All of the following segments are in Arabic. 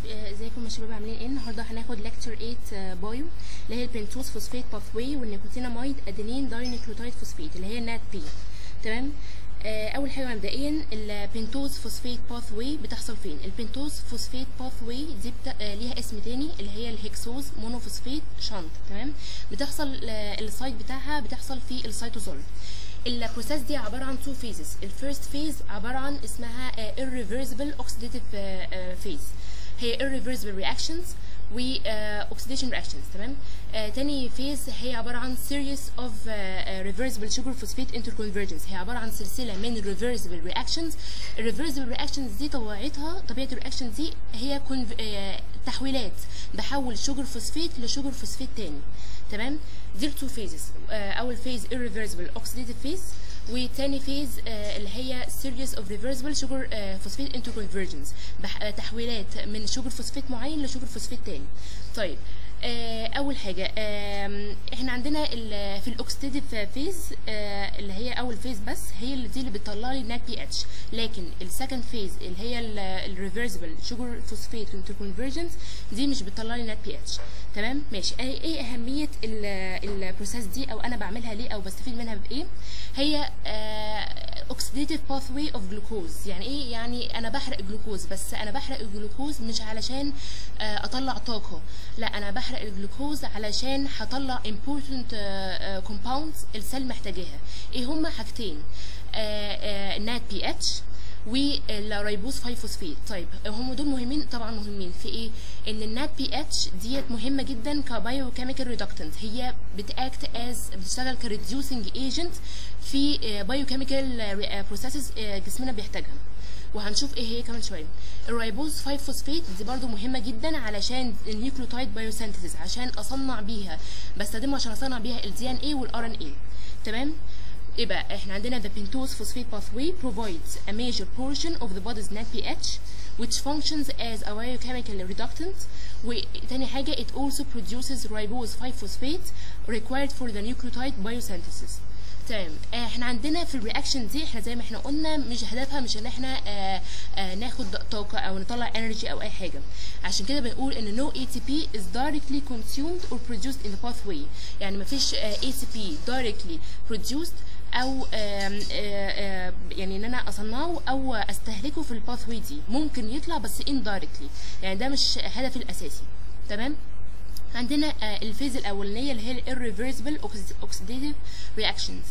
ازيكم يا شباب، عاملين ايه؟ النهارده هناخد ليكتشر 8 بايو اللي هي البنتوز فوسفات باثواي والنيكوتيناميد ادينين داينيكلوتايد فوسفات اللي هي نات بي. تمام. اول حاجه مبدئيا البنتوز فوسفات باثواي بتحصل فين؟ البنتوز فوسفات باثواي دي ليها اسم تاني اللي هي الهكسوز مونوفوسفات شنط. تمام. بتحصل السايت بتاعها بتحصل في السيتوزول. البروسيس دي عباره عن تو فيزز. الفيرست فيز عباره عن اسمها irreversible oxidative phase، هي irreversible reactions و oxidation reactions. تمام. تاني فيز هي عباره عن series of reversible sugar phosphate interconvergence، هي عباره عن سلسله من reversible reactions. الreversible reactions دي طبيعه الرياكشن دي هي تحويلات، بحول شوجر فوسفات لشوجر فوسفات تاني. تمام. دي تو فيزز، اول فيز irreversible oxidative phase، وتاني فيز اللي هي series of reversible sugar phosphate interconvergence، تحويلات من شوجر فوسفات معين لشوجر فوسفات تاني. طيب اول حاجه احنا عندنا في الاوكسيديتيف فيز اللي هي اول فيز بس، هي اللي دي اللي بتطلع لي نات بي اتش. لكن السكند فيز اللي هي الريفرسبل شوجر فوسفات انتركونفرجنس دي مش بتطلع لي نات بي اتش. تمام. ماشي. ايه اهميه البروسيس دي، او انا بعملها ليه، او بستفيد منها بايه؟ هي اوكسيديتيف باثواي اوف جلوكوز. يعني ايه؟ يعني انا بحرق الجلوكوز، بس انا بحرق الجلوكوز مش علشان اطلع طاقه، لا، انا بحرق الجلوكوز علشان هطلع important compounds السيل محتاجاها. ايه هما؟ حاجتين، نات بي اتش والريبوز 5 فوسفات. طيب هم دول مهمين طبعا، مهمين في ايه؟ ان النات بي اتش ديت مهمه جدا كبايو كيميكال ريدكتنت، هي بتشتغل كريديوسنج ايجنت في بايو كيميكال بروسيسز جسمنا بيحتاجها، وهنشوف ايه هي كمان شويه. الريبوز 5 فوسفات دي برضو مهمه جدا علشان النيوكليوتايد بايوسينثيسيس، عشان اصنع بيها، بستخدمها عشان اصنع بيها الدي ان اي والار ان اي. تمام. يبقى احنا عندنا the pentose phosphate pathway provides a major portion of the body's NADPH which functions as a biochemical reductant. وتاني حاجة it also produces ribose 5 phosphate required for the nucleotide biosynthesis. تمام. احنا عندنا في الرياكشن دي، احنا زي ما احنا قلنا مش هدفها مش ان احنا ناخد طاقة او نطلع انرجي او اي حاجة، عشان كده بنقول ان no ATP is directly consumed or produced in the pathway. يعني مفيش ATP directly produced او يعني ان انا اصنعه او استهلكه في الباثوي دي، ممكن يطلع بس indirectly، يعني ده مش هدفي الاساسي. تمام. عندنا الفيز الاولانيه اللي هي irreversible oxidative reactions.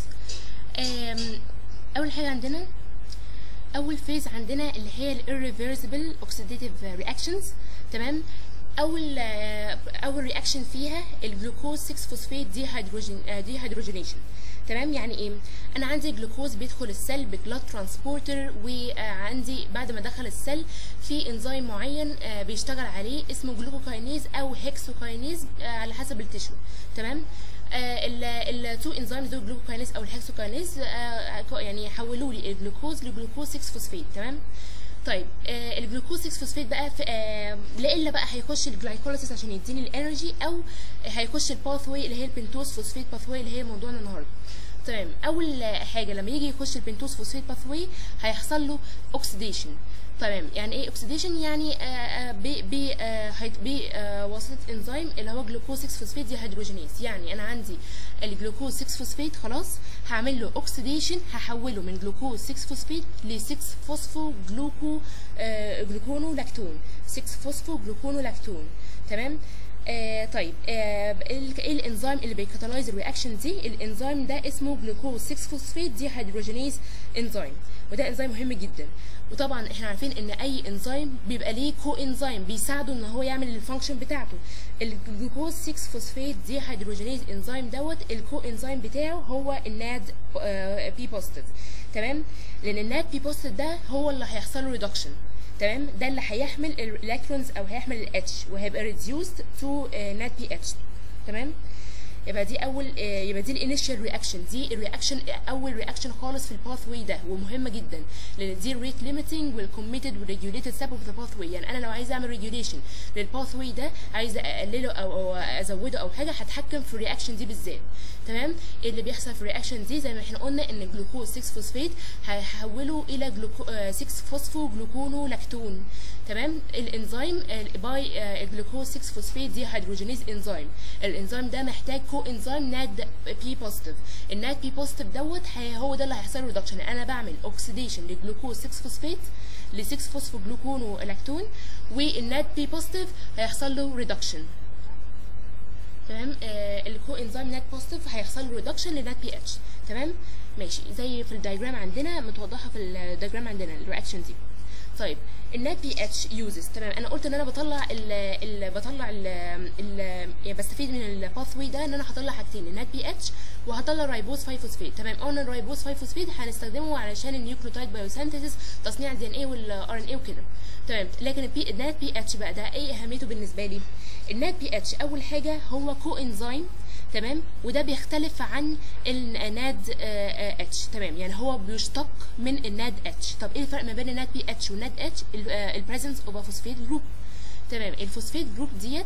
اول حاجه عندنا اول فيز عندنا اللي هي irreversible oxidative reactions. تمام. اول رياكشن فيها الجلوكوز 6 فوسفات ديهيدروجينيشن. تمام. يعني ايه؟ انا عندي جلوكوز بيدخل السيل بجلاد ترانسبورتر، وعندي بعد ما دخل السيل في انزيم معين بيشتغل عليه اسمه جلوكوكاينيز او هيكسوكاينيز على حسب التشو. تمام. التو انزيمز دول جلوكوكاينيز او الهيكسوكاينيز يعني يحولوا لي الجلوكوز لجلوكوز 6 فوسفات. تمام. طيب الجلوكوز 6 فوسفات بقى لا الا بقى هيخش الجلايكوليسيس عشان يديني الانرجي، او هيخش الباثواي اللي هي البنتوز فوسفات باثواي اللي هي موضوعنا النهارده. تمام. اول حاجه لما يجي يخش البنتوز فوسفات باثواي هيحصل له اوكسيديشن. تمام. يعني ايه اوكسيديشن؟ يعني بواسطه انزيم اللي هو جلوكوز 6 فوسفات ديهيدروجينيز. يعني انا عندي الجلوكوز 6 فوسفات خلاص هعمل له اوكسيديشن، هحوله من جلوكوز 6 فوسفات ل 6 فوسفو جلوكونولاكتون، 6 فوسفو جلوكونولاكتون. تمام. طيب ايه الانزيم اللي بيكاتالايز الرياكشن دي؟ الانزيم ده اسمه جلوكوز 6 فوسفات ديهيدروجينيز انزيم، وده انزيم مهم جدا. وطبعا احنا عارفين ان اي انزيم بيبقى ليه كو انزيم بيساعده ان هو يعمل الفانكشن بتاعته. الجلوكوز 6 فوسفات ديهيدروجينيز انزيم دوت الكو انزيم بتاعه هو الناد بي بوزيتيف. تمام. لان الناد بي بوزيتيف ده هو اللي هيحصل له ريدكشن. تمام. ده اللي هيحمل الالكترونز او هيحمل الاتش، وهيبقى ريديوسد تو نات بي اتش. تمام. يبقى دي الانيشال رياكشن، دي الرياكشن اول رياكشن خالص في الباث واي ده، ومهمه جدا لان دي الريت ليميتنج والكوميتد والريجوليتد ستيب اوف ذا باث واي. يعني انا لو عايزه اعمل ريجوليشن للباث واي ده، عايزه اقلله او ازوده او حاجه، هتحكم في الرياكشن دي بالذات. تمام. اللي بيحصل في الرياكشن دي زي ما احنا قلنا ان الجلوكوز 6 فوسفات هيحوله الى 6 فوسفو جلوكونو لاكتون. تمام. الانزيم باي الجلوكوز 6 فوسفات دي هيدروجينيز انزيم. الانزيم ده محتاج كو انزيم ناد بي بوزيتيف. الناد بي بوزيتيف دوت هو ده اللي هيحصل ريدكشن. انا بعمل اوكسيديشن للجلوكوز 6 فوسفات ل 6 فوسفو جلوكونو لاكتون، والناد بي بوزيتيف هيحصل له ريدكشن. تمام. الكو انزيم نات بوزيتيف هيحصل له ريدكشن لنات بي اتش. تمام. ماشي. زي في الدايجرام عندنا متوضحه في الدايجرام عندنا الرياكشن دي. طيب النات بي اتش يوزز. تمام. انا قلت ان انا بستفيد من الباث واي ده ان انا هطلع حاجتين، النات بي اتش وهطلع رايبوز 5 فوسفات. تمام. قلنا الرايبوز 5 فوسفات هنستخدمه علشان النيوكليوتايد بايوسينثيسيس، تصنيع الدي ان اي والار ان اي وكده. تمام. لكن النات بي اتش بقى ده ايه اهميته بالنسبه لي؟ النات بي اتش اول حاجه هو كو انزيم. تمام. وده بيختلف عن الناد اتش. تمام. يعني هو بيشتق من الناد اتش. طب ايه الفرق ما بين الناد بي اتش والناد اتش؟ البريزنس اوف فوسفيت جروب. تمام. الفوسفيت جروب ديت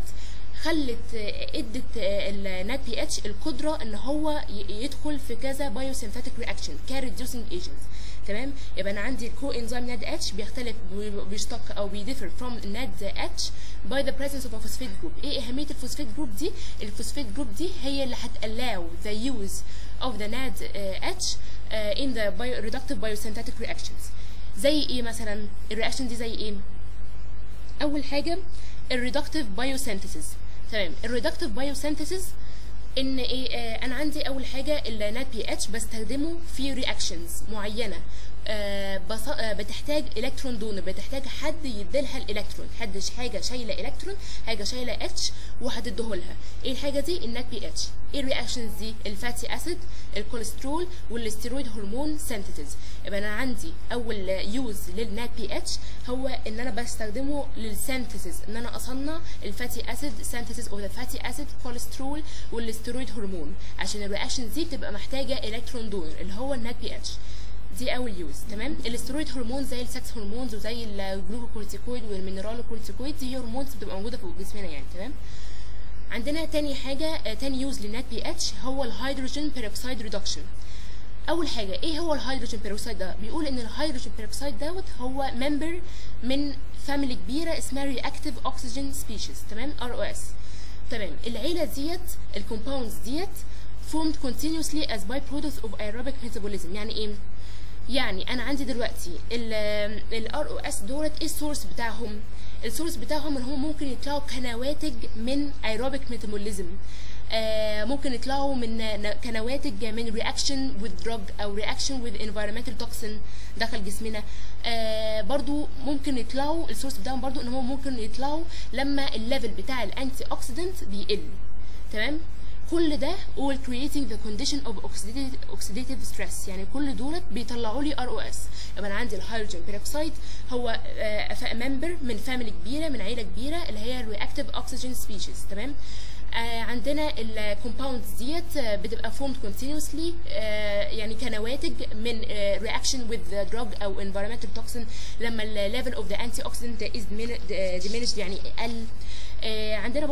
ادت الناد بي اتش القدره ان هو يدخل في كذا بايوسينثيتيك رياكشن كريديوسنج ايجنتس. تمام. يبقى انا عندي الكو انزيم ناد اتش بيشتق او بيديفر فروم الناد اتش by the presence of a phosphate group. ايه اهميه الفوسفيت جروب دي؟ الفوسفيت جروب دي هي اللي هتallow the use of the NAD H in the reductive biosynthetic reactions. زي ايه مثلا؟ الرياكشن دي زي ايه؟ اول حاجه الريدكتيف بايوسينثيسيس. تمام. الريدكتيف بايوسينثيسيس ان ايه؟ انا عندي اول حاجه الناد بي اتش بستخدمه في رياكشنز معينه بتحتاج الكترون دونر، بتحتاج حد يديلها الالكترون، حاجه شايله الكترون، حاجه شايله اتش وهتديهولها. ايه الحاجه دي؟ الناد بي اتش. ايه الرياكشنز دي؟ الفاتي اسيد، الكوليسترول، والستيرويد هرمون سينثيسيس. يبقى انا عندي اول يوز للناد بي اتش هو ان انا بستخدمه للسينثيسيس، ان انا اصنع الفاتي اسيد، سينثيسيس اوف ذا فاتي اسيد، كوليسترول، والستيرويد هرمون، عشان الرياكشنز دي بتبقى محتاجه الكترون دونر اللي هو الناد بي اتش. دي اول يوز. تمام. الستيرويد هرمون زي السكس هرمونز وزي الجلوكوكورتيكويد والمينرالوكورتيكويد، دي هرمونز بتبقى موجوده في جسمنا يعني. تمام. عندنا تاني حاجه، تاني يوز للنات بي اتش هو الهيدروجين بيروكسيد ريدكشن. اول حاجه ايه هو الهيدروجين بيروكسيد ده؟ بيقول ان الهيدروجين بيروكسيد دوت هو ممبر من فاميلي كبيره اسمها رياكتيف اوكسجين سبيشيز. تمام. ROS. تمام. العيله ديت الكومباوندز ديت formed continuously as byproducts of aerobic metabolism. يعني ايه؟ يعني انا عندي دلوقتي ال ROS دولت ايه السورس بتاعهم؟ السورس بتاعهم ان هم ممكن يطلعوا كنواتج من aerobic metabolism، ممكن يطلعوا من كنواتج من رياكشن with drug او رياكشن with environmental toxin دخل جسمنا. برضو ممكن يطلعوا السورس بتاعهم برضو ان هم ممكن يطلعوا لما الليفل بتاع الانتي اوكسيدنت بيقل. تمام. كل ده all creating the condition of oxidative stress. يعني كل دولت بيطلعوا لي ROS. يبقى انا عندي الهيدروجين بيروكسيد هو ممبر من فاميلي كبيره، من عيله كبيره اللي هي الرياكتيف اوكسجين سبيشيز. تمام. عندنا الكومباوندز ديت بتبقى formed continuously يعني كنواتج من reaction with drug او environmental toxin لما ال level of the antioxidant is diminished يعني قل. عندنا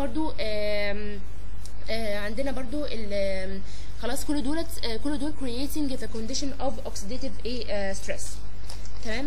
برضو خلاص كل دول creating the condition of oxidative stress. تمام.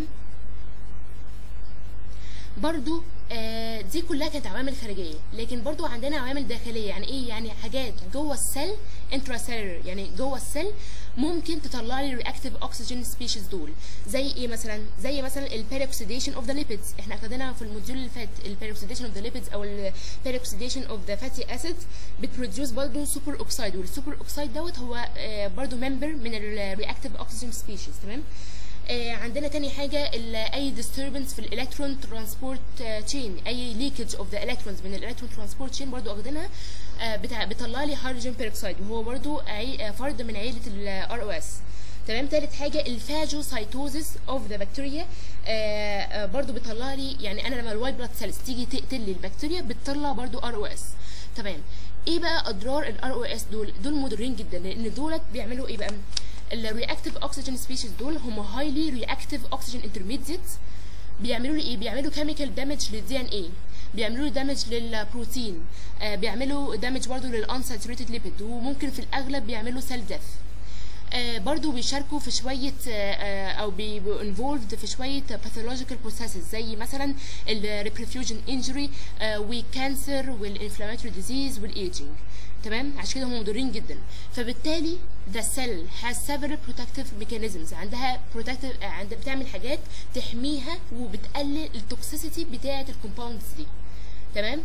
برضو دي كلها كانت عوامل خارجيه، لكن برضو عندنا عوامل داخليه. يعني ايه؟ يعني حاجات جوه السيل انتراسيلولر، يعني جوه السيل ممكن تطلع لي رياكتيف اوكسجين سبيشيز دول. زي ايه مثلا؟ زي مثلا البيروكسيديشن اوف ذا ليبيدز. احنا اخدناها في الموديول اللي فات. البيروكسيديشن اوف ذا ليبيدز او البيروكسيديشن اوف ذا فاتي اسيد بتبروديوس برضو سوبر اوكسايد، والسوبر اوكسايد دوت هو برضو ممبر من الرياكتيف اوكسجين سبيشيز. تمام. عندنا تاني حاجه اي disturbance في الالكترون ترانسبورت تشين، اي ليكج اوف ذا الكترونز من الالكترون ترانسبورت تشين برضو اخدينها بتطلع لي هيدروجين بيروكسيد، وهو برضو فرد من عيله ROS. تمام. تالت حاجه الفاجوسايتوزيس اوف ذا بكتيريا برضو بتطلع لي، يعني انا لما الوايت بلاد سيلز تيجي تقتل لي البكتيريا بتطلع برضو ROS. تمام. ايه بقى اضرار الار او اس دول مضرين جدا، لان دولت بيعملوا ايه بقى؟ الرياكتيف اوكسجين سبيشيز دول هم هايلي رياكتيف اوكسجين انترميديت. بيعملوا لي ايه؟ بيعملوا كيميكال دامج للدي ان اي، بيعملوا دامج للبروتين، بيعملوا دامج برضو للانساتوريتد ليبيد، وممكن في الاغلب بيعملوا سيل ديث. برضو بيشاركوا في شوية أو بيبقوا involved في شوية pathological processes زي مثلا ال reperfusion injury والكانسر والinflammatory disease والaging. تمام؟ عشان كده هم مضرين جدا. فبالتالي the cell has several protective mechanisms، عندها بتعمل حاجات تحميها وبتقلل التوكسيسيتي بتاعة الكومباوندز دي. تمام؟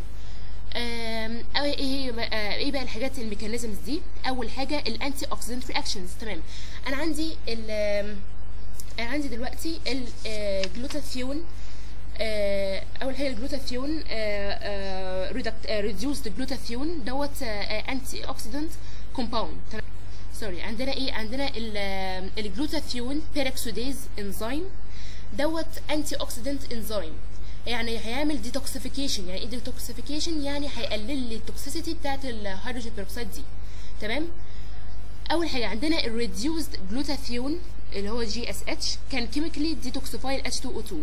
ايه بقى الحاجات الميكانيزمز دي؟ اول حاجه الانتي اوكسيدنت رياكشنز. تمام، انا عندي دلوقتي الجلوتاثيون. اول حاجه الجلوتاثيون ريديوسد جلوتاثيون دوت انتي اوكسيدنت كومباوند. سوري، عندنا ايه؟ عندنا الجلوتاثيون بيروكسيديز انزيم دوت انتي اوكسيدنت انزيم، يعني هيعمل ديتوكسيفيكيشن. يعني ايه ديتوكسيفيكيشن؟ يعني هيقلل لي التوكسيسيتي بتاعت الهيدروجين بيروكسيد دي. تمام. اول حاجه عندنا الريديوسد جلوتاثيون اللي هو GSH كان كيميكالي ديتوكسيفاي H2O2.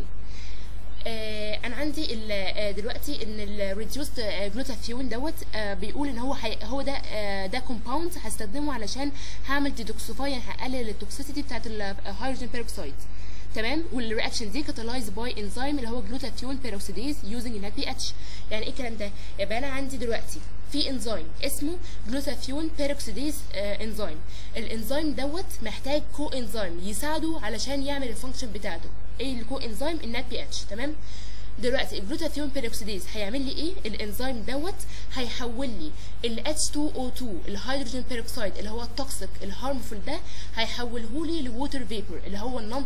انا عندي دلوقتي ان الريديوسد جلوتاثيون دوت بيقول ان هو ده كومباوند هستخدمه علشان هعمل ديتوكسيفاي، يعني هقلل التوكسيسيتي بتاعت الهيدروجين بيروكسيد. تمام. والرياكشن دي كاتالايز باي انزيم اللي هو جلوتاثيون بيروكسيديز يوزنج NADPH. يعني ايه الكلام ده؟ يبقى انا عندي دلوقتي في انزيم اسمه جلوتاثيون بيروكسيديز انزيم. الانزيم دوت محتاج كو انزيم يساعده علشان يعمل الفانكشن بتاعته. ايه الكو انزيم؟ NADPH. تمام. دلوقتي الجلوتاثيون بيروكسيديز هيعمل لي ايه؟ الانزيم دوت هيحول لي ال H2O2 الهيدروجين بيروكسيد اللي هو التوكسيك الهارمفول ده، هيحوله لي لووتر فيبر اللي هو النون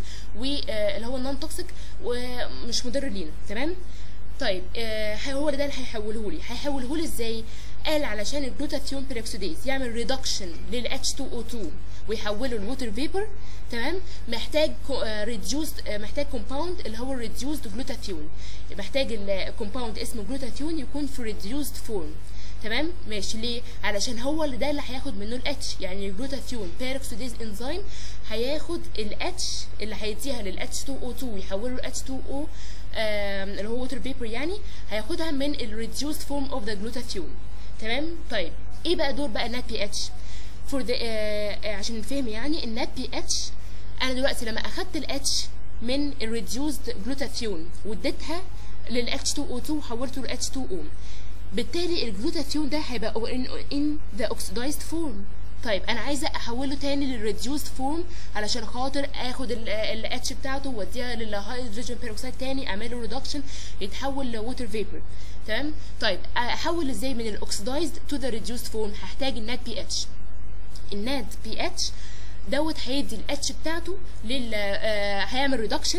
توكسيك ومش مضر لينا. تمام. طيب هو ده اللي هيحوله لي ازاي؟ قال علشان الجلوتاثيون بيروكسيديز يعمل ريدكشن لل H2O2 ويحوله لووتر فيبر. تمام. محتاج محتاج كومباوند اللي هو الريديوسد جلوتاثيون، محتاج الكومباوند اسمه جلوتاثيون يكون في ريديوسد فورم. تمام. ماشي. ليه؟ علشان هو ده اللي هياخد منه الاتش، يعني الجلوتاثيون بيروكسيديز انزيم هياخد الاتش اللي هيديها لل H2O2 ويحوله ل H2O اللي هو ووتر فيبر، يعني هياخدها من الريديوسد فورم اوف ذا جلوتاثيون. تمام. طيب ايه بقى دور بقى NADPH فور عشان نفهم؟ يعني NADPH انا دلوقتي لما اخدت الاتش من الريديوسد جلوتاثيون واديتها لل H2O2 وحولته ل H2O، بالتالي الجلوتاثيون ده هيبقى in the oxidized form. طيب انا عايزه احوله تاني للريديوسد فورم علشان خاطر اخد الاتش بتاعته واديها للهيدروجين بيروكسيد تاني، اعمل له ريدكشن يتحول لووتر فيبر. تمام. طيب احول ازاي من الاوكسيدايزد تو ذا ريديوسد فورم؟ هحتاج الNADPH. الNADPH دوت هيدي الاتش بتاعته هيعمل ريدكشن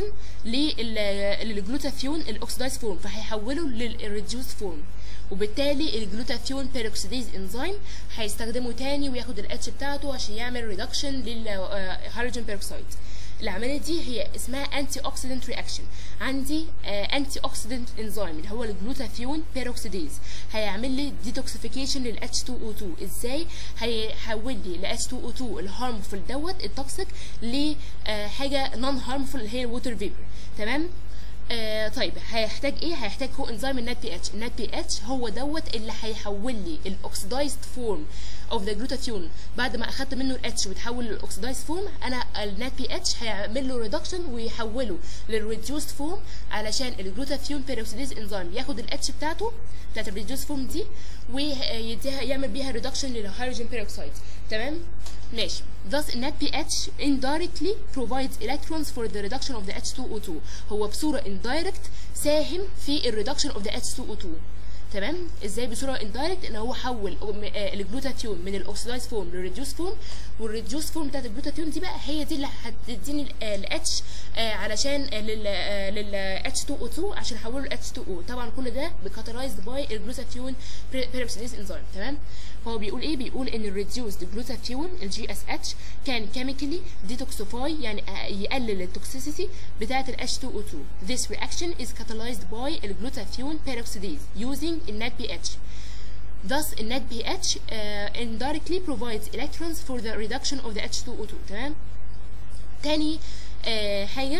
للجلوتاثيون الاوكسيدايز فورم، فهيحوله للريديوسد فورم، وبالتالي الجلوتاثيون بيروكسيديز انزيم هيستخدمه تاني وياخد الاتش بتاعته عشان يعمل ريدكشن للهيدروجين بيروكسيد. العمليه دي هي اسمها انتي اوكسيدنت رياكشن. عندي انتي اوكسيدنت انزيم اللي هو الجلوتاثيون بيروكسيديز هيعمل لي ديتوكسيفيكيشن لل H2O2. ازاي؟ هيحول لي ل H2O2 الهارمفول دوت التوكسيك لحاجه نون هارمفول اللي هي الووتر فيبر. تمام. طيب هيحتاج ايه؟ هيحتاج كو انزيم الNADPH هو دوت اللي هيحول لي الاوكسيدايزد فورم اوف ذا جلوتاثيون بعد ما اخدت منه الاتش وتحول للاوكسيدايزد فورم. انا الNADPH هيعمل له ريدكشن ويحوله للريديوسد فورم علشان الجلوتاثيون بيروكسيديز انزيم ياخد الاتش بتاعت الريديوسد فورم دي ويديها يعمل بيها ريدكشن للهيدروجين بيروكسيد. تمام. ماشي. Thus NADPH indirectly provides electrons for the reduction of the H2O2. هو بصورة indirect ساهم في الريدكشن of the H2O2. تمام. ازاي بصوره اندايركت؟ ان هو حول الجلوتاثيون من الاوكسيدايز فورم للريديوس فورم، والريديوس فورم بتاعت الجلوتاثيون دي بقى هي دي اللي هتديني الاتش علشان لل H2O2 عشان احوله ل H2O. طبعا كل ده بكاتالايزد باي الجلوتاثيون بيروكسيديز انزيم. تمام. فهو بيقول ايه؟ بيقول ان الريديوسد جلوتاثيون GSH كان كيميكالي ديتوكسيفاي، يعني يقلل التوكسيسيتي بتاعت ال H2O2. This reaction is catalyzed by الجلوتاثيون peroxidase using الNADPH. thus النات pH indirectly provides electrons for the reduction of the H2O2. تمام. تاني حاجة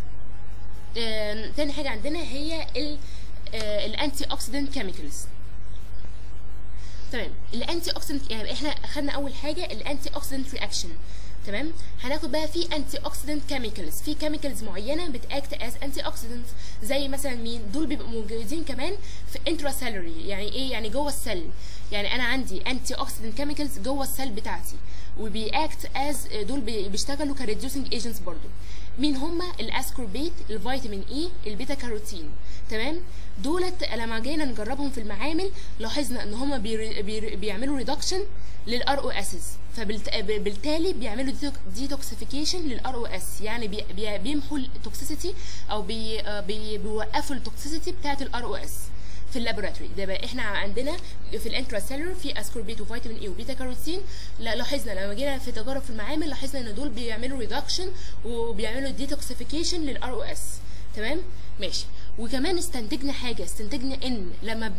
عندنا هي الانتي اوكسيدنت كيميكالز. تمام. الانتي اوكسيدنت يعني احنا اخدنا اول حاجه الانتي اوكسيدنت رياكشن. تمام. هناخد بقى في انتي اوكسيدنت كيميكالز، في كيميكالز معينه بتاكت از انتي اوكسيدنت، زي مثلا مين دول؟ بيبقوا موجودين كمان في انتراسيلولري. يعني ايه؟ يعني جوه السل. يعني انا عندي انتي اوكسيدنت كيميكالز جوه السل بتاعتي، وبياكت از دول بيشتغلوا كريديوسنج ايجنتس برضو. مين هما؟ الاسكوربيت، الفيتامين اي، البيتا كاروتين. تمام. دولت لما جينا نجربهم في المعامل لاحظنا ان هما بيعملوا ريدكشن للار او اسز، فبالتالي بيعملوا ديتوكسيفيكيشن للار او اس، يعني بيمحوا التوكسيسيتي او بيوقفوا التوكسيسيتي بتاعه الار او اس في اللابوراتوري. ده بقى احنا عندنا في الانتراسيلولر في اسكوربيت وفيتامين اي وبيتا كاروتين. لاحظنا لما جينا في تجارب في المعامل لاحظنا ان دول بيعملوا ريدكشن وبيعملوا ديتوكسيفيكيشن للار او اس. تمام. ماشي. وكمان استنتجنا ان لما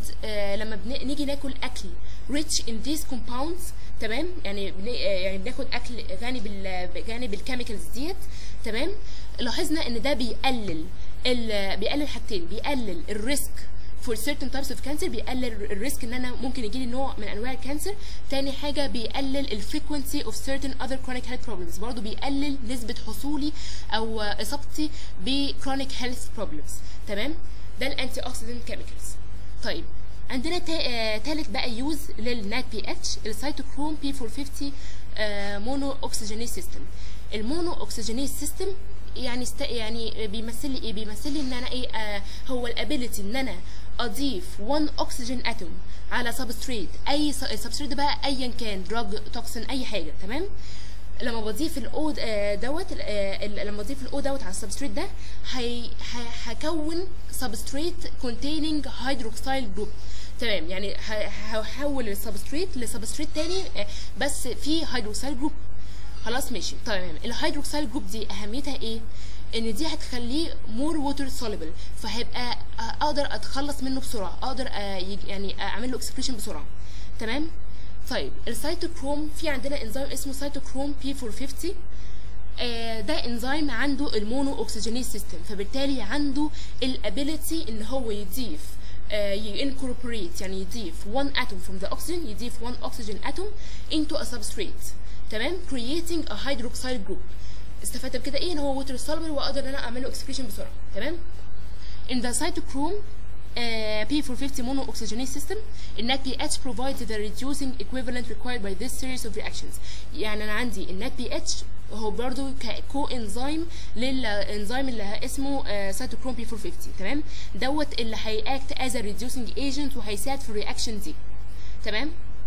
نيجي ناكل اكل rich in these compounds. تمام. يعني بناخد اكل غني بالكيميكالز ديت. تمام. لاحظنا ان ده بيقلل حاجتين، بيقلل الريسك for certain types of cancer، بيقلل الريسك ان انا ممكن يجيلي نوع من انواع الكانسر. تاني حاجه بيقلل الفريكونسي of certain other chronic health problems، برضو بيقلل نسبه حصولي او اصابتي ب chronic health problems. تمام. ده الانتي اوكسيدنت كيميكالز. طيب عندنا تالت بقى يوز للنات بي اتش، السيتوكروم P450 مونو اوكسجينيز سيستم. المونو اوكسجينيز سيستم يعني بيمثل لي ايه؟ بيمثل لي ان انا ايه؟ هو الابيليتي ان انا اضيف 1 oxygen atom على سبستريت، اي سبستريت ده بقى ايا كان، دراج، توكسين، اي حاجه. تمام. لما بضيف الاو دوت على السبستريت ده هكون سبستريت containing hydroxyl group. تمام. يعني هحول السبستريت لسبستريت تاني بس فيه هيدروكسيل جروب. خلاص ماشي. تمام. الهيدروكسيل جروب دي اهميتها ايه؟ ان دي هتخليه مور ووتر سوليبل، فهيبقى اقدر اتخلص منه بسرعه، اقدر يعني اعمل له اكسكريشن بسرعه. تمام. طيب السيتوكروم، في عندنا انزيم اسمه سيتوكروم P450. ده انزيم عنده المونو اوكسجينيز سيستم، فبالتالي عنده الابيليتي ان هو يضيف incorporate، يعني يضيف 1 atom from the oxygen، يضيف 1 oxygen atom into a substrate. تمام. creating a hydroxyl group. استفدت بكده ايه؟ ان هو water soluble واقدر ان انا اعمل له excretion بسرعه. تمام. in the cytochrome P450 mono oxygenase system النات pH provides the reducing equivalent required by this series of reactions. يعني انا عندي النات pH هو برضو كو انزيم للانزيم اللي اسمه سيتوكروم P450. تمام. دوت اللي هيأكت as a reducing agent وهيساعد في الرياكشن دي. تمام.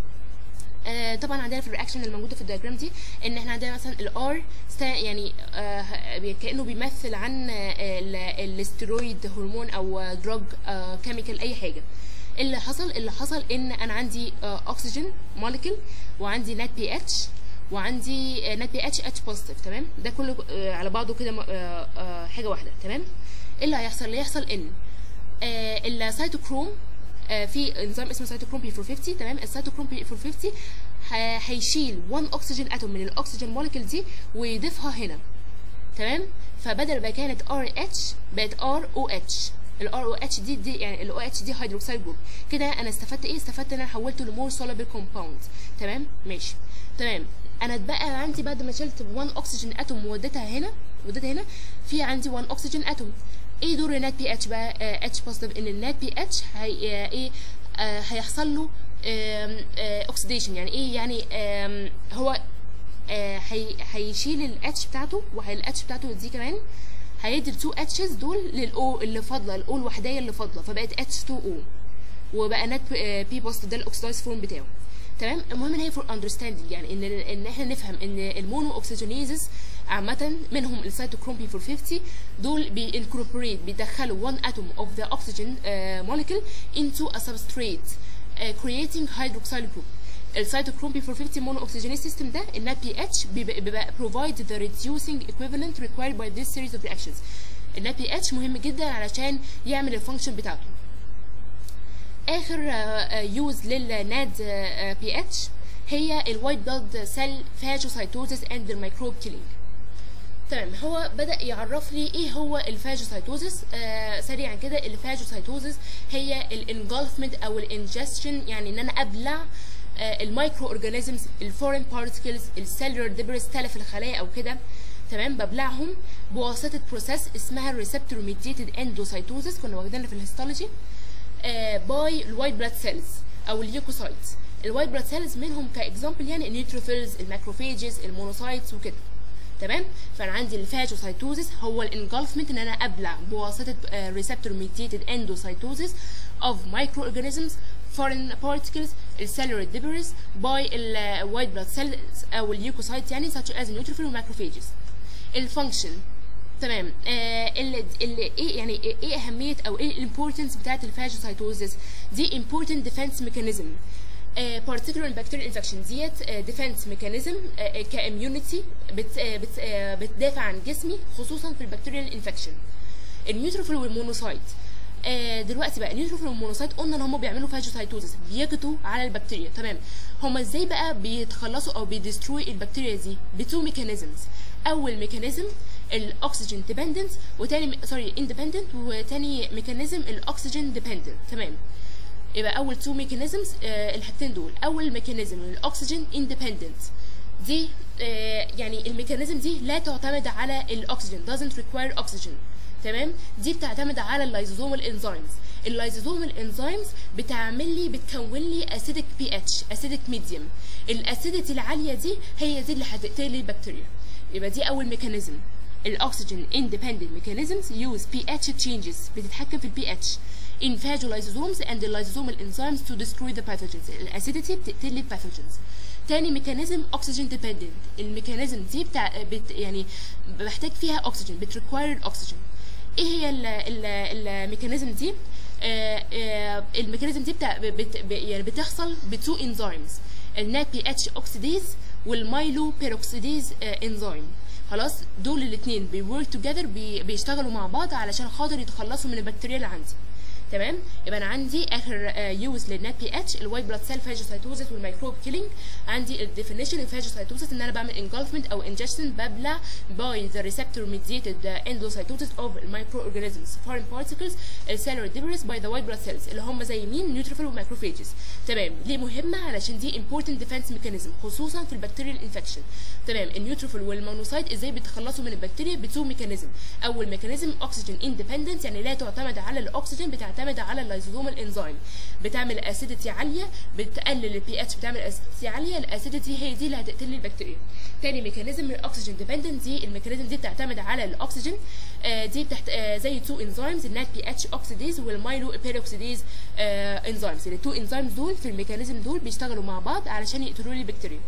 طبعا عندنا في الرياكشن الموجوده في الدياجرام دي ان احنا عندنا مثلا الار يعني كانه بيمثل عن الاسترويد هرمون او دراج كيميكال اي حاجه. اللي حصل ان انا عندي اكسجين موليكيول وعندي نات بي اتش وعندي نات بي اتش بوزيتيف. تمام. ده كله على بعضه كده حاجه واحده. تمام. ايه اللي هيحصل؟ ان السيتوكروم في انزيم اسمه سيتوكروم P450. تمام. السيتوكروم P450 هيشيل 1 اوكسجين اتوم من الاكسجين موليكيول دي ويضيفها هنا. تمام. فبدل ما كانت RH بقت ROH. ال ROH دي يعني ال OH دي هيدروكسيل جروب. كده انا استفدت ايه؟ استفدت ان انا حولته لمور سوليبل كومباوند. تمام. ماشي. تمام. انا اتبقى عندي بعد ما شلت 1 اوكسجين اتوم ووديتها هنا في عندي 1 اوكسجين اتوم. ايه دور النات بي اتش بقى؟ اتش بوزيتيف. ان النات بي اتش هيحصل له اوكسيديشن. يعني ايه؟ يعني هو هيشيل الاتش بتاعته والاتش بتاعته دي كمان هيدي ال 2 اتشز دول للاو اللي فاضله، الاو الوحديه اللي فاضله، فبقت H2O وبقى نات بي بوزيتيف. ده الاكسدايز فورم بتاعه. تمام. المهم ان هي فور اندرستاندينج، يعني ان احنا نفهم ان المونو اوكسجينيزز عامة منهم السيتوكروم P450 دول بينكوربوريت بيدخلوا 1 atom of the oxygen molecule into a substrate creating hydroxyl group. السيتوكروم P450 mono oxygenase system ده النات pH بيبقى provide the reducing equivalent required by this series of reactions. النات pH مهم جدا علشان يعمل الفانكشن بتاعته. اخر يوز للناد بي اتش هي الوايت بلاد سيل فاجوسايتوزيس اند الميكروب كيلينج. تمام، هو بدأ يعرف لي ايه هو الفاجوسايتوزيس. سريعا كده، الفاجوسايتوزيس هي الانجلفمنت او الانجستشن، يعني ان انا ابلع المايكرو اورجانيزمز، الفورين بارتكلز، السيلولر ديبريس، تلف الخلايا او كده. تمام، ببلعهم بواسطه بروسيس اسمها الريسبتور ميديتد اندوسايتوزيس، كنا واخدينها في الهيستولوجي، باي الوايت بلاد سيلز او اليوكوسايتس. الوايت بلاد سيلز منهم كاكزامبل يعني النيوتروفيلز، الماكروفيجز، المونوسايتس وكده. تمام، فانا عندي الفاجوسايتوزيس هو الانجلفمنت، ان انا ابلع بواسطه ريسبتور ميديتد اندوسايتوزيس of microorganisms, foreign particles, cellular debris by white blood cells او اليوكوسايت يعني such as neutrophil وماكروفيجز. الفانكشن تمام، ايه يعني ايه اهميه او ايه الامبورتنس بتاعت الفاجوسايتوزيس دي؟ important defense mechanism particular bacterial infection ديت defense mechanism كاميونيتي بتدافع عن جسمي خصوصا في البكتيريال انفكشن. النيوتروفيل والمونوسايت دلوقتي بقى النيوتروفيل والمونوسايت قلنا ان هم بيعملوا فاجوسايتوزيس، بيقضوا على البكتيريا. تمام، هم ازاي بقى بيتخلصوا او بيدستروي البكتيريا دي؟ بتو ميكانيزمز. اول ميكانيزم الاكسجين ديبندنت، وتاني اندبندنت، وتاني ميكانيزم الاكسجين ديبندنت. تمام، يبقى اول تو ميكانيزمز الحاجتين دول. اول ميكانيزم الاكسجين اندبندنت دي يعني الميكانيزم دي لا تعتمد على الاكسجين، doesn't require oxygen. تمام، دي بتعتمد على اللايزوزومال انزيمز. اللايزوزومال انزيمز بتكون لي اسيدك بي اتش، اسيدك ميديوم. الاسيديتي العاليه دي هي دي اللي هتقتل لي البكتيريا. يبقى دي اول ميكانيزم. الاكسجين اندبندنت ميكانيزمز يوز بي اتش تشينجز، بتتحكم في البي اتش in phagolysosomes and the lysosomal enzymes to destroy the pathogens. الاسيديتي بتقتل لي الباثوجينز. تاني ميكانيزم اوكسجين ديبندنت. الميكانيزم دي يعني بحتاج فيها اكسجين، بتريكواير اكسجين. ايه هي الميكانيزم دي؟ الميكانيزم دي يعني بتحصل بتو انزيمز، النات بي اتش اوكسيديز والمايلو بيروكسيديز انزيم. خلاص، دول الاثنين بيورك توجذر، بيشتغلوا مع بعض علشان خاطر يتخلصوا من البكتيريا اللي عندي. تمام، يبقى انا عندي اخر يوز للنات بي اتش الوايت بلاد سيل فاجوسايتوزيس والميكروب كيلينج. عندي الديفينيشن الفاجوسايتوزيس ان انا بعمل انجلفمنت او انجكشن، ببلع باي ذا ريسبتور ميديتد اندوسايتوزيس اوف المايكرو اورجانيزمز فورين بارتكلز السيلولار ديبريس باي ذا وايت بلاد سيلز اللي هم زي مين؟ نيوتروفيل وماكروفيجز. تمام، ليه مهمه؟ علشان دي امبورتنت ديفنس ميكانيزم خصوصا في البكتيريال انفكشن. تمام، النيوتروفيل والمونوسايت ازاي بيتخلصوا من البكتيريا؟ بتو ميكانيزم. اول ميكانيزم اوكسجين اندبندنت، يعني لا تعتمد على الاكسجين، بتعتمد على اللايزوزومال انزيم. بتعمل اسيديتي عاليه، بتقلل البي اتش، بتعمل اسيديتي عاليه. الاسيديتي هي دي اللي هتقتل لي البكتيريا. تاني ميكانيزم الاكسجين ديبندنت، دي الميكانيزم دي بتعتمد على الاكسجين. دي زي تو انزيمز، النات بي اتش اوكسيديز والمايلو بيروكسيديز انزيمز. التو انزيمز دول في الميكانيزم دول بيشتغلوا مع بعض علشان يقتلوا لي البكتيريا.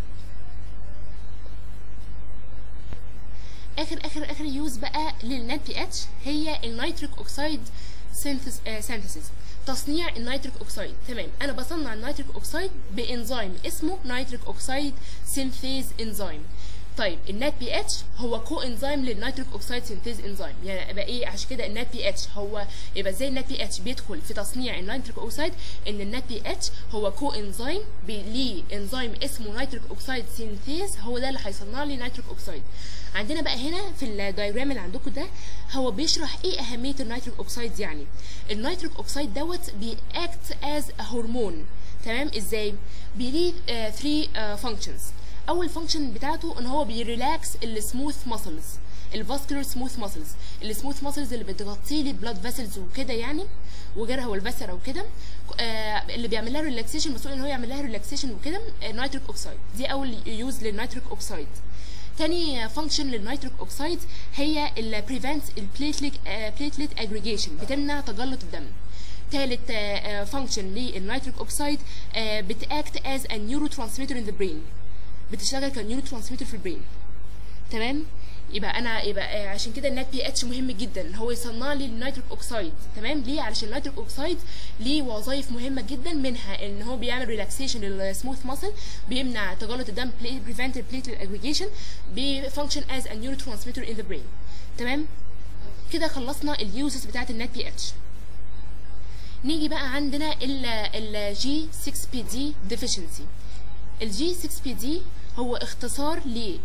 اخر يوز بقى للنات بي اتش هي النيتريك اوكسيد سينثيسيس، تصنيع النيتريك اوكسيد. تمام، انا بصنع النيتريك اوكسيد بانزيم اسمه نيتريك اوكسيد سينثيز انزيم. طيب النات بي اتش هو كو انزيم للنيتريك اوكسيد سينثيز انزيم، يعني يبقى ايه؟ عشان كده النات بي اتش هو يبقى ازاي النات بي اتش بيدخل في تصنيع النيتريك اوكسيد؟ ان النات بي اتش هو كو انزيم ليه انزيم اسمه نيتريك اوكسيد سينثيز، هو ده اللي هيصنع لي نيتريك اوكسيد. عندنا بقى هنا في الدايجرام اللي عندكم ده هو بيشرح ايه اهميه النيتريك اوكسيد. يعني النيتريك اوكسيد دوت بيأكت از هرمون. تمام، ازاي؟ بيليه 3 فانكشنز. اول فانكشن بتاعته ان هو بيريلاكس السموث ماسلز، الفاسكولار سموث ماسلز، السموث ماسلز اللي بتغطي لي البلاد فيسلز وكده يعني، وجرها والفسره وكده، اللي بيعمل لها ريلاكسيشن، مسؤول ان هو يعمل لها ريلاكسيشن وكده نيتريك اوكسيد. دي اول يوز للنيتريك اوكسيد. تاني فانكشن للنيتريك اوكسيد هي ال prevent البليتلت اجريجيشن، بتمنع تجلط الدم. تالت فانكشن للنيتريك اوكسيد بتاكت از ا نيورو ترانسميتر ان ذا برين، بتشتغل كنيورو ترانسميتر في البرين. تمام، يبقى عشان كده النات بي اتش مهم جدا، هو يصنع لي النيتريك اوكسيد. تمام، ليه؟ علشان النيتريك اوكسيد ليه وظائف مهمه جدا، منها ان هو بيعمل ريلاكسيشن للسموث ماسل، بيمنع تجلط الدم، بريفنت البليتلت اجريجيشن، بيفانكشن از ا نيورو ترانسميتر ان ذا برين. تمام، كده خلصنا اليوزز بتاعت النات بي اتش. نيجي بقى عندنا ال G6PD deficiency. ال G6PD هو اختصار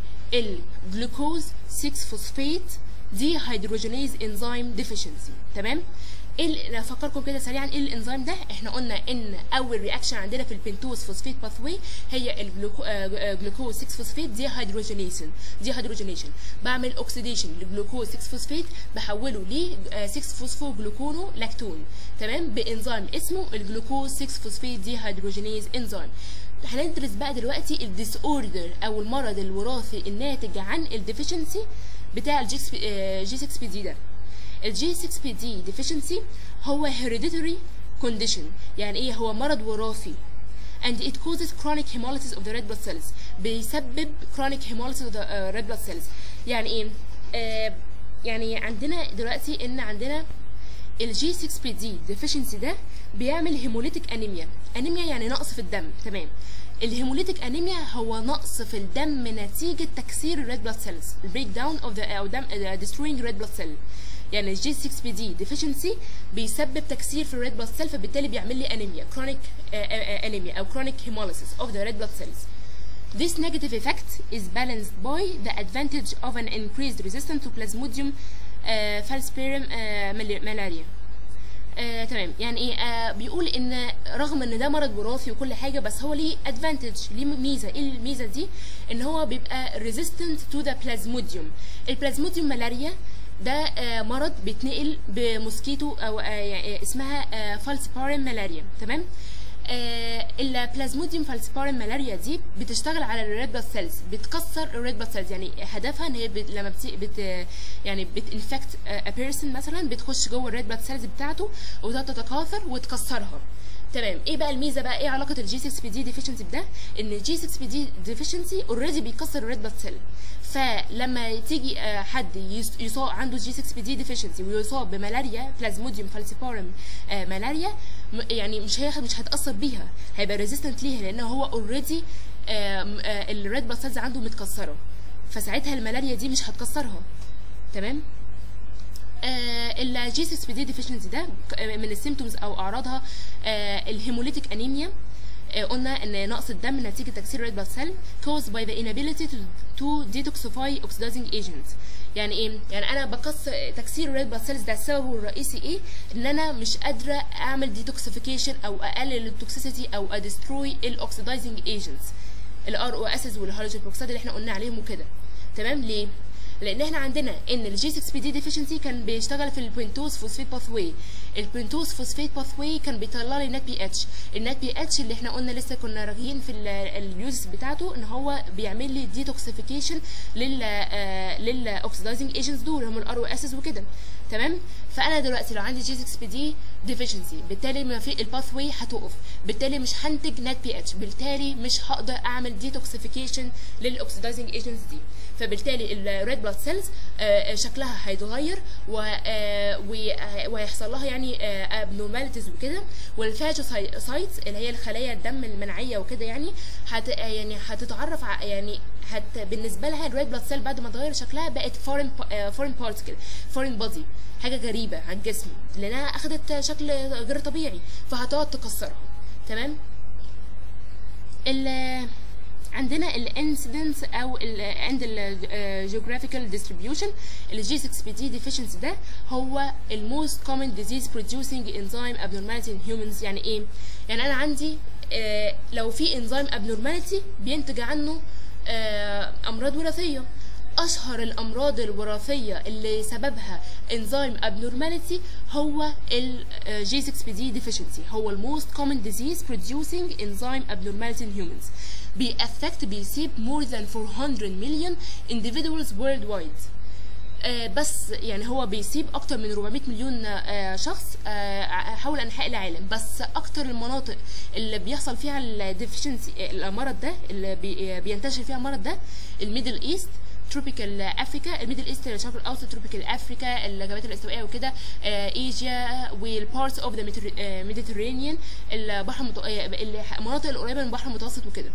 للجلوكوز 6 فوسفات dehydrogenase enzyme deficiency. تمام؟ افكركم كده سريعا ايه الانزيم ده. احنا قلنا ان اول رياكشن عندنا في البنتوز فوسفات باثوي هي الجلوكوز 6 فوسفات ديهيدروجينيشن. بعمل اوكسيديشن للجلوكوز 6 فوسفات بحوله ل 6 فوسفو جلوكونو لاكتون. تمام؟ بانزيم اسمه الجلوكوز 6 فوسفات ديهيدروجينيز انزيم. هندرس بقى دلوقتي الديس اوردر او المرض الوراثي الناتج عن الديفيشنسي بتاع الجي 6 بي دي ده. ال G6PD deficiency هو hereditary condition. يعني ايه؟ هو مرض وراثي and it causes chronic hemolysis of the red blood cells. بيسبب chronic hemolysis of the red blood cells. يعني ايه؟ يعني عندنا دلوقتي ان عندنا ال G6PD deficiency ده بيعمل hemolytic anemia. anemia يعني نقص في الدم. تمام؟ الهيموليتيك انيميا هو نقص في الدم نتيجه تكسير الريد بلاد سيلز، البريك داون اوف ذا او destroying red blood cell. يعني الجي 6 بي دي ديفيشنسي بيسبب تكسير في الريد بلاد سيل، فبالتالي بيعمل لي انيميا، كرونيك انيميا او كرونيك هيموليسيس اوف ذا ريد بلاد سيلز. This negative effect is balanced by the advantage of an increased resistance to Plasmodium falciparum malaria. تمام. يعني ايه؟ بيقول ان رغم ان ده مرض وراثي وكل حاجه، بس هو ليه ادفانتج، ليه ميزه. ايه الميزه دي؟ ان هو بيبقى ريزيستنت تو ذا بلازموديوم. البلازموديوم ملاريا ده مرض بيتنقل بموسكيتو او اسمها فالسبارم ملاريا. تمام؟ البلازموديوم فالسبارم ملاريا دي بتشتغل على الريد بلاد سيلز، بتكسر الريد بلاد سيلز. يعني هدفها ان هي لما يعني بتنفكت ا بيرسون مثلا، بتخش جوه الريد بلاد سيلز بتاعته وتتكاثر وتكسرها. تمام؟ ايه بقى الميزه بقى؟ ايه علاقه الجي 6 بي دي ديفيشنسي بده؟ ان الجي 6 بي دي ديفيشنسي اوريدي بيكسر الريد بلاد سيل، فلما تيجي حد يصاب عنده جي 6 بي دي ديفيشنسي ويصاب بملاريا بلازموديوم فالسيبارم ملاريا، يعني مش هتاثر بيها، هيبقى ريزيستنت ليها، لان هو اوريدي الريد بلاد سيلز عنده متكسره، فساعتها الملاريا دي مش هتكسرها. تمام؟ الجي 6 بي دي ديفيشنسي ده من السيمتومز او اعراضها الهيموليتيك انيميا. قلنا ان نقص الدم نتيجه تكسير الريد بلاد سيل caused by the inability to detoxify oxidizing agents. يعني ايه؟ يعني انا بكسر تكسير الريد بلاد سيلز ده السبب الرئيسي ايه؟ ان انا مش قادره اعمل ديتوكسيفيكيشن او اقلل التوكسيسيتي او ادستروي الاوكسيدايزنج ايجنتس، الار او اسز والهالوجين بروكسيد اللي احنا قلنا عليهم وكده. تمام؟ ليه؟ لان احنا عندنا ان الجي 6 بي دي ديفيشنسي كان بيشتغل في البنتوز فوسفات باثوي. البنتوز فوسفات باثوي كان بيطلع لي نت بي اتش. النت بي اتش اللي احنا قلنا لسه كنا راجعين في اليوز بتاعته ان هو بيعمل لي ديتوكسيفيكيشن للاوكسيدايزنج ايجنتس دول هم الار او اسز وكده. تمام؟ فانا دلوقتي لو عندي جي 6 بي دي ديفيشنسي، بالتالي ما في الباثوي هتقف، بالتالي مش هنتج نت بي اتش، بالتالي مش هقدر اعمل ديتوكسيفيكيشن للاوكسيدايزنج ايجنتس دي، فبالتالي الريد بلاد سيلز شكلها هيتغير وهيحصل لها يعني ابنورماليتيز وكده، والفاجوسايتس اللي هي الخلايا الدم المناعيه وكده يعني هتتعرف يعني بالنسبه لها الريد بلاد سيل بعد ما اتغير شكلها بقت فورين بارتكل، فورين بودي، حاجه غريبه عن الجسم لانها اخذت شكل غير طبيعي، فهتقعد تكسرها. تمام؟ عندنا الانسيدنس او عند الجيوغرافيكال ديستريبيوشن الجي 6 بي دي ديفيشنسي ده هو الموست كومن ديزيز بروديوسينج انزيم ابنورماليتي ان هيومنز. يعني ايه؟ يعني انا عندي لو في انزيم ابنورماليتي بينتج عنه امراض وراثيه. اشهر الامراض الوراثيه اللي سببها انزيم ابنورماليتي هو الجي 6 بي دي ديفيشنسي، هو الموست كومن ديزيز بروديوسينج انزيم ابنورماليتي ان هيومنز. بيسيب more than 400 million individuals worldwide. بس يعني هو بيسيب اكتر من 400 مليون شخص حول انحاء العالم، بس اكتر المناطق اللي بيحصل فيها الديفيشنسي المرض ده اللي بينتشر فيها المرض ده الميدل ايست، تروبيكال افريكا، الميدل ايست الشرق الاوسط، تروبيكال افريكا، الجبهات الاستوائيه وكده، ايجيا والبارتس اوف ذا ميديترينيان، البحر المناطق القريبه من البحر المتوسط وكده.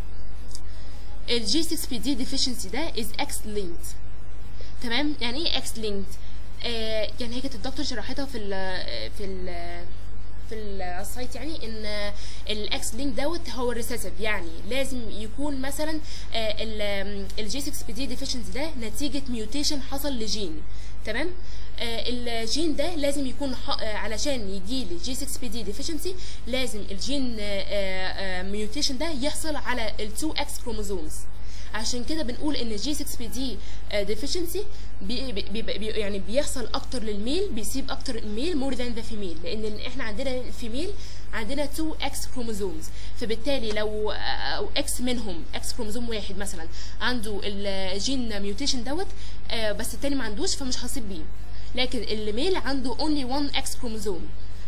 الجي 6 بي دي ديفيشنسي ده از اكس لينكد. تمام؟ يعني ايه اكس لينكد؟ يعني هي كانت الدكتور شرحتها في على السايت يعني ان الاكس لينك دوت هو الريسيسيف، يعني لازم يكون مثلا الجي 6 بي دي ديفيشنسي ده نتيجه ميوتيشن حصل لجين. تمام. الجين ده لازم يكون علشان يجي لي جي 6 بي دي ديفيشنسي لازم الجين ميوتيشن ده يحصل على ال2 اكس كروموزومز. عشان كده بنقول ان جي 6 بي دي ديفيشنسي يعني بيحصل اكتر للميل، بيسيب اكتر الميل مور ذان ذا فيميل، لان احنا عندنا الفيميل عندنا 2 اكس كروموزومز، فبالتالي لو اكس منهم اكس كروموزوم واحد مثلا عنده الجين ميوتيشن دوت بس التاني ما عندوش فمش هصيب بيه، لكن الميل عنده only 1 اكس كروموزوم.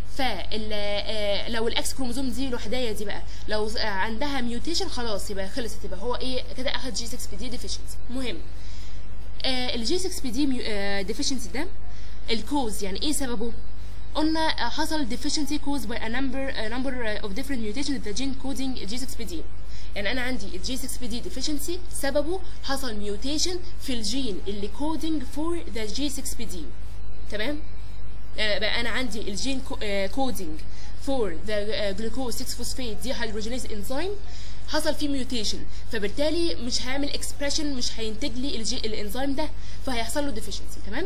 لو الاكس كروموزوم دي لوحدها دي بقى لو عندها ميوتيشن خلاص يبقى خلصت، يبقى هو ايه كده اخد جي 6 بي دي ديفيشنسي. المهم الجي 6 بي دي ديفيشنسي ده الكوز يعني ايه سببه؟ قلنا حصل deficiency caused by a number of different mutations in the gene coding G6PD. يعني انا عندي الجي 6PD deficiency سببه حصل mutation في الجين اللي coding for the G6PD. تمام؟ بقى انا عندي الجين coding for the glucose 6 phosphate dehydrogenase enzyme حصل فيه ميوتيشن، فبالتالي مش هيعمل اكسبريشن، مش هينتج لي الانزيم ده، فهيحصل له ديفيشنسي. تمام.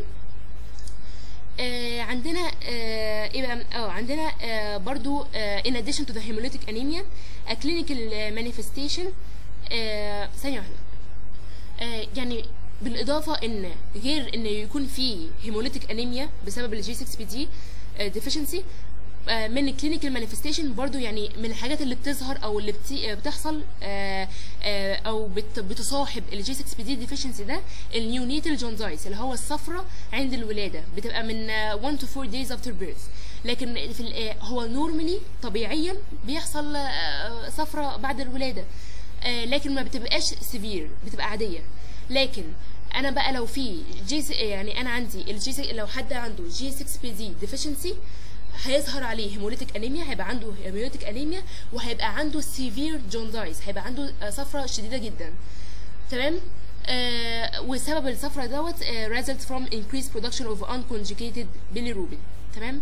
عندنا ايه بقى؟ عندنا برضو in addition to the hemolytic anemia a clinical manifestation ثانية واحدة. يعني بالاضافه ان غير ان يكون في هيموليتيك انيميا بسبب الجي 6 بي دي ديفيشنسي، من الكلينيكال مانيفستيشن برضو يعني من الحاجات اللي بتظهر او اللي بتحصل او بتصاحب الجي 6 بي دي ديفيشنسي ده النيونيتال جوندايز اللي هو الصفرة عند الولاده، بتبقى من 1 to 4 days after birth. لكن في هو نورمالي طبيعيا بيحصل صفرة بعد الولاده، لكن ما بتبقاش سيفير، بتبقى عاديه. لكن انا بقى لو في يعني انا عندي لو حد عنده جي 6 بي دي ديفيشنسي هيظهر عليه هيموليتيك انيميا، هيبقى عنده هيموليتيك انيميا وهيبقى عنده سيفير جوندايز، هيبقى عنده صفرة شديدة جدا. تمام. وسبب الصفرة دوت result from increased production of unconjugated bilirubin. تمام.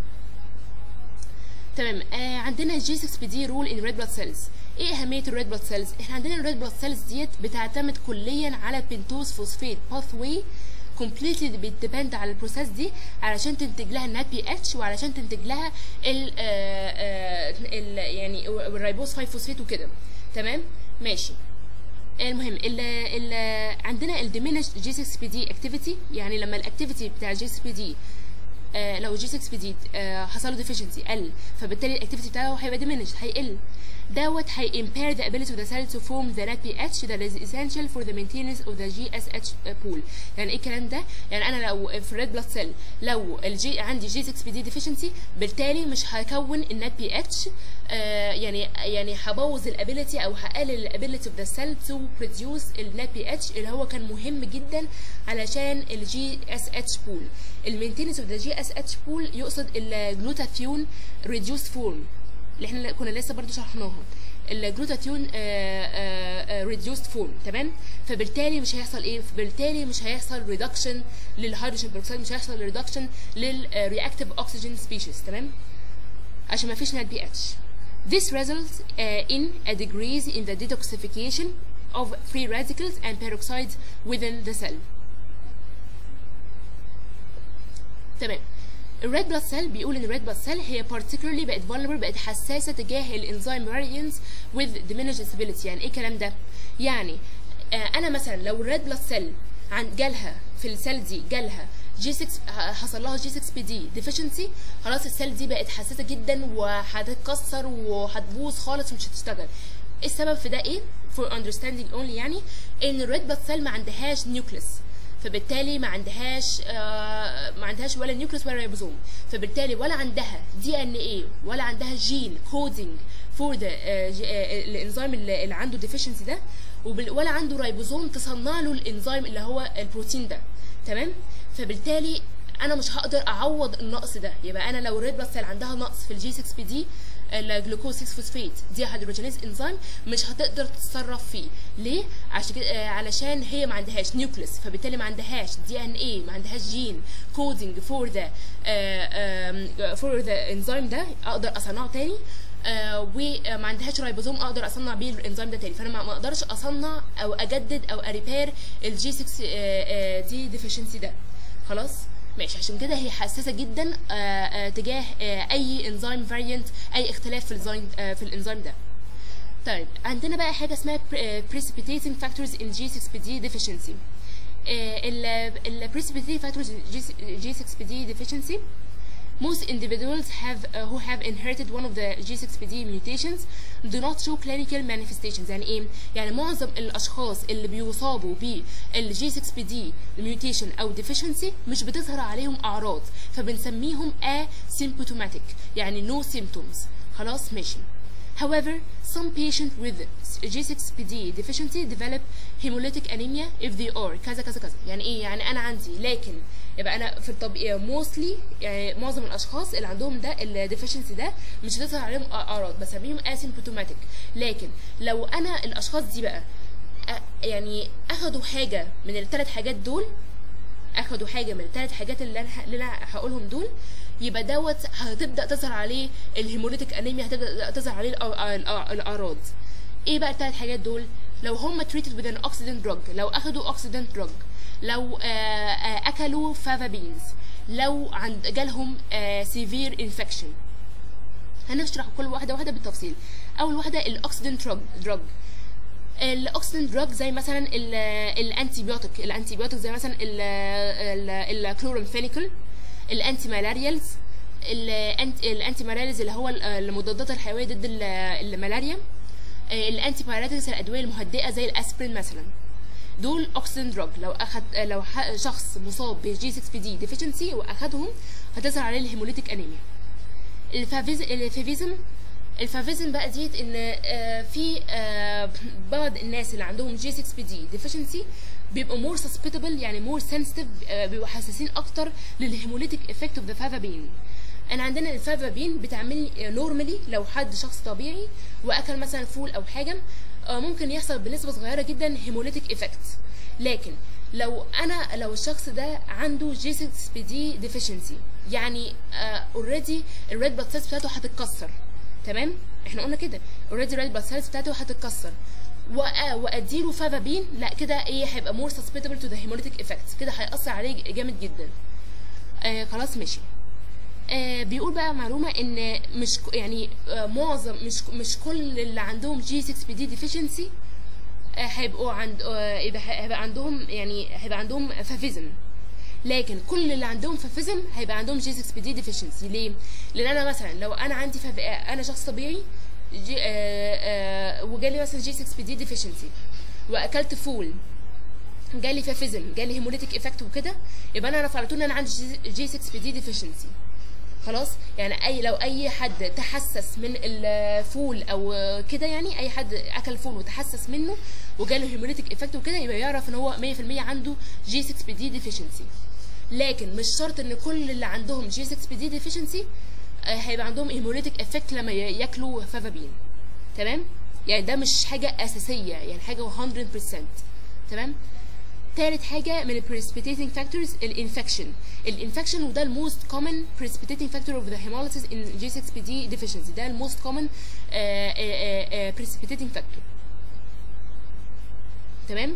عندنا جي 6 بي دي رول ان ريد بلاد سيلز. ايه اهميه الريد بلاد سيلز؟ احنا عندنا الريد بلاد سيلز ديت بتعتمد كليا على بنتوز فوسفيت باثوي، كومبليتلي بتديبند على البروسيس دي علشان تنتج لها النات بي اتش، وعلشان تنتج لها يعني الريبوز 5 فوسفيت وكده. تمام ماشي. المهم عندنا الديمينش جي 6 بي دي اكتيفيتي، يعني لما الاكتيفيتي بتاع جي 6 بي دي لو جي 6 بي دي حصل له ديفيشنسي قل، فبالتالي الاكتيفيتي بتاعه هيبقى ديمينش، هيقل. دوت هي impair the ability of the cell to form the NADPH that is essential for the maintenance of the GSH pool. يعني ايه الكلام ده؟ يعني انا لو في الريد بلاد سيل لو عندي جي 6 بي دي ديفيشنسي، بالتالي مش هكون النات بي اتش، يعني هبوظ الابيليتي او هقلل الابيليتي of the cell to produce النات بي اتش اللي هو كان مهم جدا علشان الجي اس اتش بول. المينتيننس اوف ذا جي اس اتش بول يقصد الجلوتاثيون ريديوس فورم اللي احنا كنا لسه برضو شرحناها، الجلوتاثيون ريديوست فورم. تمام. فبالتالي مش هيحصل ايه؟ بالتالي مش هيحصل ريدكشن للهيدروجين بيروكسيد، مش هيحصل ريدكشن للرياكتيف اوكسجين سبيشيز. تمام، عشان ما فيش نات بي اتش. This results in a decrease in the detoxification of free radicals and peroxides within the cell. تمام. الريد بلاد سيل بيقول ان الريد بلاد سيل هي particularly بقت vulnerable، بقت حساسه تجاه الانزيم variants with diminished stability. يعني ايه الكلام ده؟ يعني انا مثلا لو الريد بلاد سيل جالها في السيل دي جالها جي 6 حصل لها جي 6 بي دي ديفيشنسي، خلاص السيل دي بقت حساسه جدا وهتتكسر وهتبوظ خالص ومش هتشتغل. السبب في ده ايه؟ for understanding only، يعني ان الريد بلاد سيل ما عندهاش نيوكليس، فبالتالي ما عندهاش ولا نيوكليس ولا ريبوزوم، فبالتالي ولا عندها دي ان ايه ولا عندها جين كودينج فور ذا الانزيم اللي عنده ديفيشنسي ده، ولا عنده ريبوزوم تصنع له الانزيم اللي هو البروتين ده. تمام. فبالتالي انا مش هقدر اعوض النقص ده. يبقى انا لو الريد بلاد سيل عندها نقص في الجي 6 بي دي الجلوكوز 6 فوسفات دي هيدروجينيز انزيم، مش هتقدر تتصرف فيه. ليه؟ عشان كده علشان هي ما عندهاش نيوكليس، فبالتالي ما عندهاش دي ان اي، ما عندهاش جين كودينج فور ذا انزيم ده اقدر اصنعه تاني، وما عندهاش رايبوزوم اقدر اصنع بيه الانزيم ده تاني. فانا ما اقدرش اصنع او اجدد او اريبير الجي 6 دي ديفيشنسي ده. خلاص ماشي. عشان كده هي حساسه جدا تجاه اي انزيم فاريانت، اي اختلاف في الانزيم ده. طيب عندنا بقى حاجه اسمها precipitating factors in G6PD deficiency. ال precipitating factors in G6PD deficiency, most individuals who have inherited one of the G6PD mutations do not show clinical manifestations. يعني ايه؟ يعني معظم الاشخاص اللي بيصابوا بال G6PD mutation او deficiency مش بتظهر عليهم اعراض، فبنسميهم asymptomatic يعني no symptoms. خلاص ماشي. However, some patients with G6PD deficiency develop hemolytic anemia if they are كذا كذا كذا. يعني ايه؟ يعني انا عندي، لكن يبقى انا في الطبيعي mostly يعني معظم الاشخاص اللي عندهم ده الديفيشنسي ده مش هتظهر عليهم اعراض، بسميهم asymptomatic. لكن لو انا الاشخاص دي بقى يعني اخدوا حاجه من الثلاث حاجات دول، اخدوا حاجه من الثلاث حاجات اللي انا هقولهم دول، يبقى دوت هتبدا تظهر عليه الهيموليتيك انيميا، هتبدا تظهر عليه الاعراض. ايه بقى الثلاث حاجات دول؟ لو هم treated with an oxidant drug، لو اخدوا oxidant drug، لو اكلوا فافا بينز، لو جالهم severe infection. هنشرح كل واحده بالتفصيل. اول واحده الاوكسيدنت دراج. الاوكسيدنت دراج زي مثلا الانتيبيوتيك زي مثلا الكلورامفينيكول، الانتي مالاريالز، الانتي مالاريالز اللي هو المضادات الحيويه ضد الملاريا، الانتي بايريتكس الادويه المهدئه زي الاسبرين مثلا. دول اوكسيدنت دراج. لو شخص مصاب ب G6PD deficiency واخدهم هتظهر عليه الهيموليتيك انيميا. الفافيزم بقى ديت ان في بعض الناس اللي عندهم G6PD deficiency بيبقوا مور سسبيتبل، يعني مور سنسيتيف، بيبقوا حساسين اكتر للهيموليتيك افكت اوف ذا فافابين. انا عندنا الفافابين بتعمل نورمالي لو حد شخص طبيعي واكل مثلا فول او حاجه ممكن يحصل بنسبه صغيره جدا هيموليتيك افكت. لكن لو الشخص ده عنده G6PD deficiency يعني اوريدي الريد بلاد سيلز بتاعته هتتكسر. تمام؟ احنا قلنا كده اوريدي الريد بلاد سيلز بتاعته هتتكسر، واديله فافابين، لا كده ايه، هيبقى مور سسبيتبل تو ذا هيموليتيك افكتس، كده هيأثر عليه جامد جدا. خلاص ماشي. بيقول بقى معلومه ان مش يعني معظم مش كل اللي عندهم G6PD deficiency هيبقى عندهم فافيزم، لكن كل اللي عندهم فافيزم هيبقى عندهم G6PD deficiency. ليه؟ لان انا مثلا لو انا عندي انا شخص طبيعي وجالي مثلا G6PD deficiency واكلت فول جالي فافيزم، جالي هيموليتيك افكت وكده، يبقى انا عارف على طول ان انا عندي G6PD deficiency. خلاص؟ يعني لو اي حد تحسس من الفول او كده، يعني اي حد اكل فول وتحسس منه وجاله هيموليتيك افكت وكده، يبقى يعرف ان هو 100% عنده G6PD deficiency. لكن مش شرط ان كل اللي عندهم G6PD deficiency هيبقى عندهم هيموليتيك افكت لما ياكلوا فافابين. تمام؟ يعني ده مش حاجه اساسيه، يعني حاجه 100%. تمام؟ تالت حاجة من ال precipitating factors الانفكشن وده الموست common precipitating factor of the hemolysis in G6PD deficiency. ده الموست common precipitating factor. تمام؟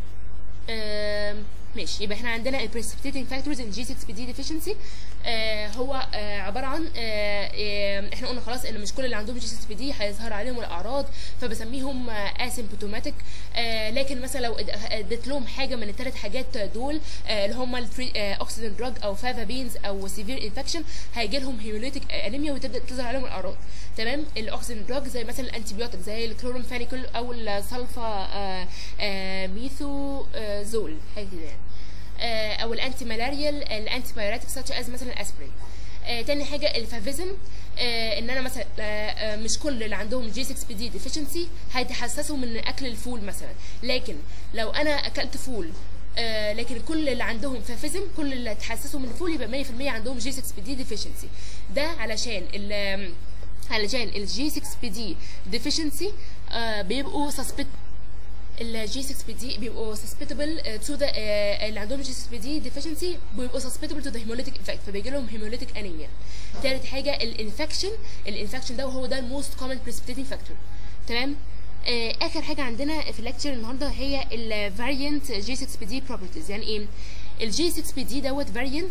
ماشي. يبقى احنا عندنا ال precipitating factors in G6PD deficiency هو عبارة عن احنا قلنا خلاص ان مش كل اللي عندهم G6PD هيظهر عليهم الاعراض، فبسميهم asymptomatic. لكن مثلا لو اديت لهم حاجه من الثلاث حاجات دول اللي هم الاوكسيدنت دراج او فافابينز او سيفير انفكشن، هيجي لهم هيموليتيك انيميا وتبدا تظهر عليهم الاعراض. تمام؟ الاوكسيدنت دراج زي مثلا الانتيبيوتيك زي الكلورامفينيكول او السلفا ميثوزول حاجه كده يعني، او الانتي مالاريال الانتي بايريتك such as مثلا الاسبرين. تاني حاجه الفافيزم، ان انا مثلا مش كل اللي عندهم G6PD deficiency هيتحسسوا من اكل الفول مثلا، لكن لو انا اكلت فول لكن كل اللي عندهم فافيزم، كل اللي اتحسسوا من الفول يبقى 100% عندهم جي 6 بي دي ديفيشنسي. ده علشان الجي 6 بي دي ديفيشنسي بيبقوا الجي 6 بي دي بيبقوا سسبيتبل تو ذا اللي عندهم جي 6 بي دي ديفيشنسي بيبقوا سسبيتبل تو ذا هيموليتيك افكت، فبيجي لهم هيموليتيك انيميا. تالت حاجه الانفكشن ده وهو ده الموست كومن بريسبيتيتنج فاكتور. تمام. اخر حاجه عندنا في الليكتشر النهارده هي الفاريانت جي 6 بي دي بروبرتيز. يعني ايه الجي 6 بي دي دوت فاريانت؟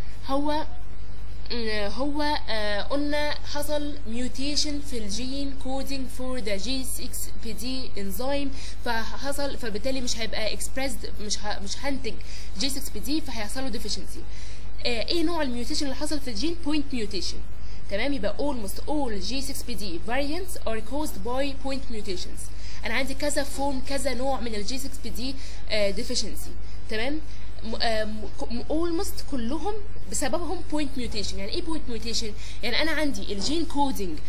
هو قلنا حصل ميوتيشن في الجين كودينج فور ذا جي 6 بي دي انزيم، فبالتالي مش هيبقى اكسبريسد، مش هنتج جي 6 بي دي، فهيحصل له ديفيشنسي. ايه نوع الميوتيشن اللي حصل في الجين؟ بوينت ميوتيشن. تمام. يبقى almost all G6PD variants are caused by point mutations. انا عندي كذا فورم، كذا نوع من الجي 6 بي دي deficiency. تمام. almost كلهم بسببهم point mutation. يعني ايه point mutation؟ يعني انا عندي الجين كودينج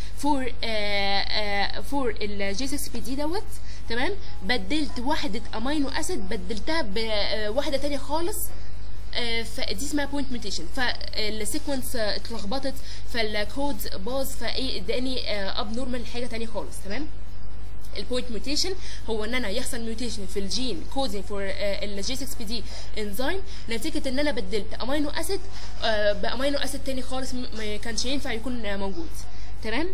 فور الجي 6 بي دي دوت. تمام. بدلت وحده امينو اسيد، بدلتها بواحده تانية خالص، فدي اسمها بوينت ميوتيشن، فالسيكونس اتلخبطت، فالكود باظ، فايه اداني اب نورمال حاجه تانية خالص. تمام. البوينت ميوتيشن هو ان انا يحصل ميوتيشن في الجين كودينج فور الجي 6 بي دي انزيم نتيجه ان انا بدلت امينو اسيد بامينو اسيد تاني خالص ما كانش ينفع يكون موجود. تمام.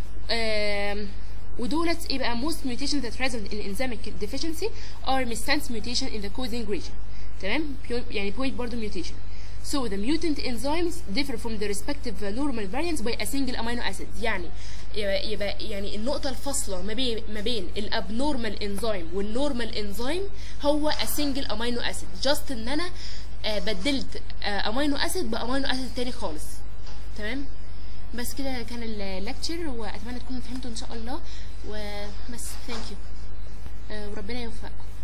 ودولت ايه بقى؟ most mutations that result in enzymic deficiency are missense mutation in the coding region. تمام. يعني point برضه mutation. So the mutant enzymes differ from the respective normal variants by a single amino acid. يعني يبقى يعني النقطة الفاصلة ما بين الابنورمال انزيم والنورمال انزيم هو a single amino acid. just ان انا بدلت امينو اسيد بامينو اسيد تاني خالص. تمام. بس كده كان الليكتشر، واتمنى تكونوا فهمتوا ان شاء الله، وبس. ثانك يو وربنا يوفقكم.